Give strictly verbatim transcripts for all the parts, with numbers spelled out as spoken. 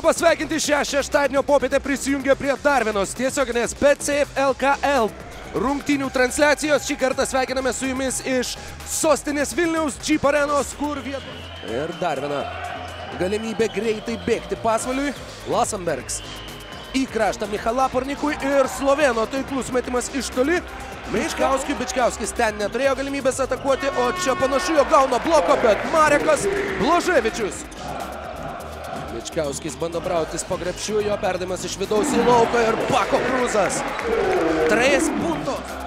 pasveikinti šią šeštadienio popietę prisijungė prie dar vienos tiesioginės BetSafe L K L rungtynių transliacijos. Šį kartą sveikiname su jumis iš sostinės Vilniaus Jeep Arenos, kur vietos. Ir dar viena galimybė greitai bėgti pasvaliui. Lasenbergs į kraštą Michalapornikui ir Slovėno taiklus metimas iš toli. Bičkauskiui, Bičkauskis ten neturėjo galimybės atakuoti, o čia panašu jo gauna bloką, bet Marekas Blaževičius. Bičkauskis bando brautis po krepšiu, jo perdavimas iš vidaus į lauką ir Pako Kruzas. Tres puntos.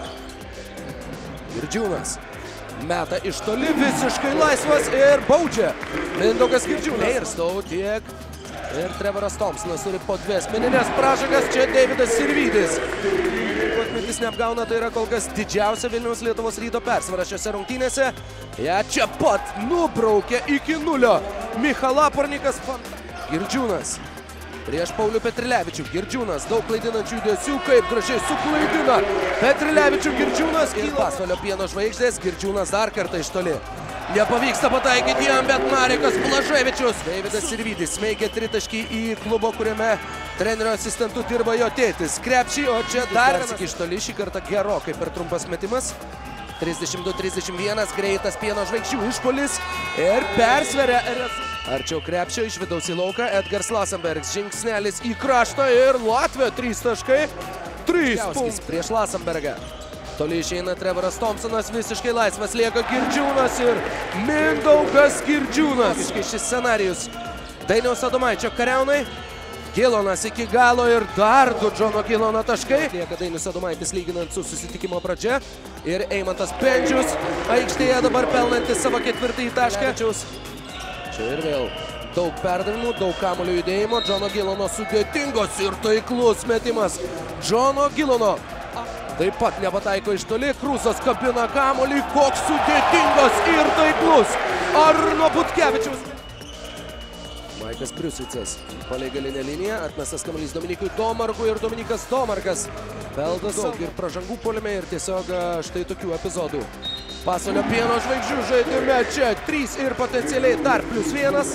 Girdžiūnas meta iš toli, visiškai laisvas ir baudžia. Mindaugas Girdžiūnas. Ir stau tiek. Ir Trevoras Thompsonas turi po dvi asmeninės pražangas, čia Deividas Sirvydis. Mintis neapgauna, tai yra kol kas didžiausia Vilniaus Lietuvos Ryto persvara šiose rungtynėse. Ja čia pat nubraukė iki nulio Michalapornikas. Girdžiūnas prieš Paulių Petrilevičių. Girdžiūnas daug klaidinančių judesių, kaip gražiai suklaidina Petrilevičių. Girdžiūnas ir pasvalio pieno žvaigždės. Girdžiūnas dar kartą iš toli. Nepavyksta pataikyti jam, bet Marekas Blaževičius. Deividas Sirvydis smeigia tritaškį į klubo, kuriame trenerio asistentų dirba jo tėtis. Krepšį, o čia dar vienas iš toli, šį kartą gerokai per trumpas metimas. trisdešimt du trisdešimt vienas, greitas pieno žvaigždžių išpuolis ir persveria. Arčiau krepšio iš vidaus į lauką Edgars Lasenbergs. Žingsnelis į kraštą ir Latvija trys taškai. trys punktai prieš Lasenbergą. Toli išeina Trevoras Thompsonas, visiškai laisvas lieka Girdžiūnas ir Mindaugas Girdžiūnas. Šis scenarijus Dainiaus Adomaičio kariaunai. Gilonas iki galo ir dar du Džono Gilono taškai. Lieka Dainius Adomaitis lyginant su susitikimo pradžia. Ir Eimantas Bendžius aikštėje dabar pelnantis savo ketvirtąjį tašką. Čia ir vėl daug perdavimų, daug kamuolio judėjimo. Džono Gilono sudėtingos ir taiklus metimas. Džono Gilono taip pat nepataiko iš toli. Kruzas kabina kamuolį. Koks sudėtingas ir taiklus Arno Butkevičius. Maikas Briusicas palei galinę liniją. Atmestas kamuolys Dominikui Domarkui ir Dominikas Domarkas peldas daug ir pražangų puolime ir tiesiog štai tokių epizodų. Pasvalio pieno žvaigždžių žaidime čia trys ir potencialiai dar plius vienas.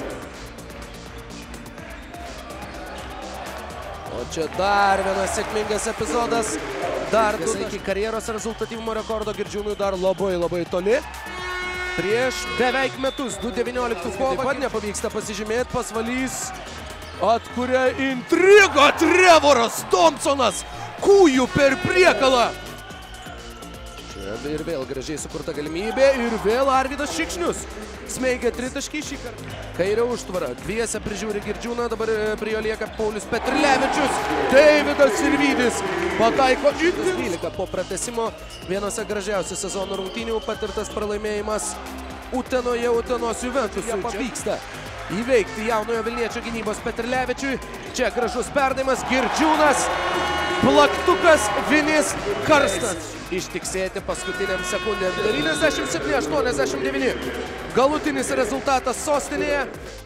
O čia dar vienas sėkmingas epizodas. Dar du iki karjeros rezultatyvumo rekordo Girdžiūnui dar labai labai toli. Prieš beveik metus, du devynioliktų kovą. Taip pat nepavyksta pasižymėti, pasvalys atkuria intrigą. Trevoras Thompsonas kūjų per priekalą. Čia ir vėl gražiai sukurta galimybė ir vėl Arvydas Šikšnius smeigia tritaškį šį kartą. Kairė užtvara, dviese prižiūri Girdžiūną, dabar prie jo lieka Paulius Petrilevičius. Deividas Sirvydis pataiko dvylika po pratęsimo. Vienose gražiausių sezono rungtynių patirtas pralaimėjimas Utenoje Utenos Juventusui. Pavyksta įveikti jaunojo Vilniečio gynybos Petrilevičiui. Čia gražus perdavimas, Girdžiūnas, plaktukas, vinis, karstas. Ištiksėti paskutiniam sekundėm. devyniasdešimt septyni aštuoniasdešimt devyni. Galutinis rezultatas sostinėje.